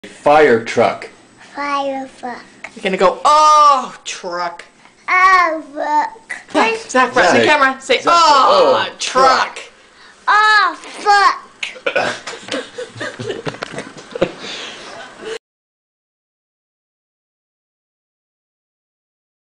Fire truck. Fire truck. You're gonna go, oh, truck. Oh, look. Zach, right in the camera. Say, oh, truck.